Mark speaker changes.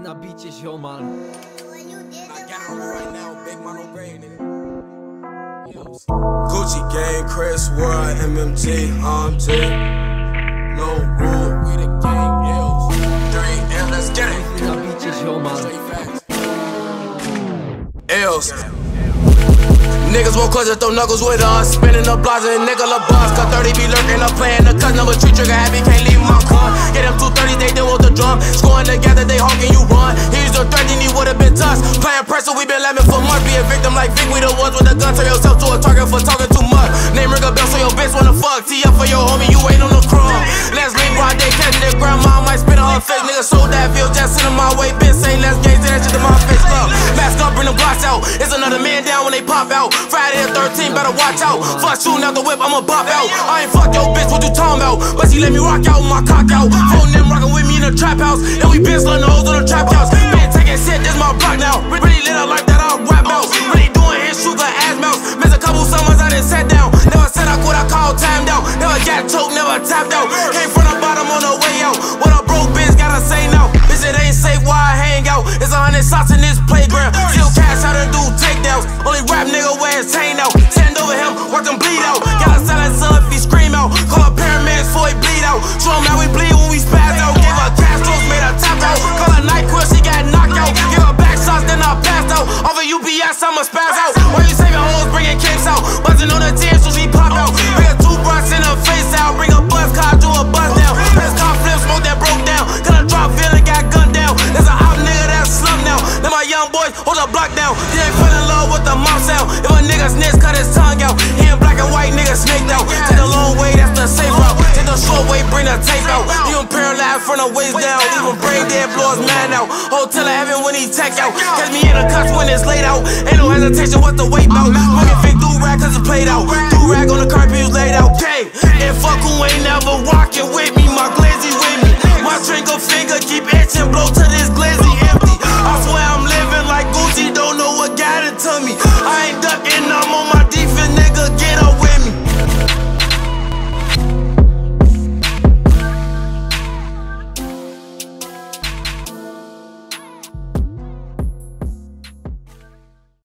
Speaker 1: na bicie ziomal.
Speaker 2: Gucci gang, Chris World, MMG, no rule, we the gang, ills. 3M, let's get it.
Speaker 1: Na bicie ziomal.
Speaker 2: Ills. Niggas won't close throw knuckles with us. Spinning the blocks and nickel a bus. Cut 30 be lurking up playing the cut. Number 3 trigger happy, can't leave my car. Get them 230s, they deal with the drum. Scoring together, they hawking, you run. He's the 13, he would've been tough. Playing pressure, we been laughing for months. Be a victim like Vic, we the ones with the gun. Turn yourself to a target for talking too much. Name ring a bell so your bitch wanna fuck. Tee up for your homie, you ain't on the crumb. Let's leave while they catching their grandma. Might spit on her face. Nigga sold that bill, just send my way. Bitch say let's gaze that shit to my face club. Mask up, bring them blocks out. It's another man down when they pop out. Friday the 13th, better watch out. Fuck shooting out the whip, I'ma bop out. I ain't fuck your bitch, what you talking about? But she let me rock out with my cock out. Phone them rockin' with me in the trap house. And we been slutting hoes on the trap house. Been taking shit, this my block now. Really lit up like that, I'll rap out. Really doing his shoes like ass mouse. Missed a couple summers, I done sat down. Never said I quit, I called timed out. Never got choked, never tapped out. Came from the bottom on the way out. What a broke bitch gotta say now? Bitch, it ain't safe while I hang out. It's 100 shots in this playground. Still cash out and do takedowns. Only rap nigga wear his chain out. Stand over him, watch him bleed out. Gotta silence up if he scream out. Call a paramedics before he bleed out. Show him how we bleed when we spaz out. Gave her cash strokes, made her tap out. Call her night quill, she got knocked out. Give her back shots, then I passed out. Off of UPS, I'ma spaz out. Why you saving hoes, bringing cakes out? Buzzing on the tears, so she pop out. Bring a toothbrush in her face out. Bring a buzz car, do a buzz down. Press car flip, smoke that broke down. Got a drop, feeling got gunned down. There's an out nigga that's slummed now. Then my young boys hold the block down. He ain't fell in love with the mom sound. If a nigga snitch, cut his tongue out. He ain't black and white, nigga snaked out. Take the long way, that's the safe route. Take the short way, bring the tape out. Leave him paralyzed from the waist down. Leave him brain dead, blow his man out. Hotel of heaven when he check out. Catch me in the cuts when it's laid out. Ain't no hesitation, what the wait out. Smoking fake do-rag cause it's played out. Do-rag on the carpet, was laid out. Okay, and fuck who ain't never rockin' with me. My glizzy with me. My trinker finger keep itching, blow to this glizzy.